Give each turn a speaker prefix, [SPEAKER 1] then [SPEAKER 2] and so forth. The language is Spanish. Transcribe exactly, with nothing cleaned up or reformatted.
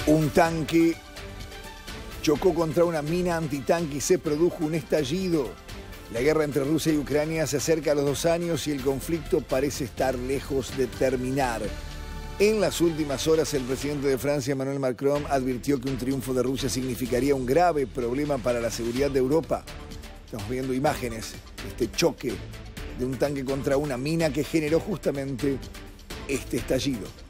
[SPEAKER 1] Un tanque chocó contra una mina antitanque y se produjo un estallido. La guerra entre Rusia y Ucrania se acerca a los dos años y el conflicto parece estar lejos de terminar. En las últimas horas, el presidente de Francia, Emmanuel Macron, advirtió que un triunfo de Rusia significaría un grave problema para la seguridad de Europa. Estamos viendo imágenes de este choque de un tanque contra una mina que generó justamente este estallido.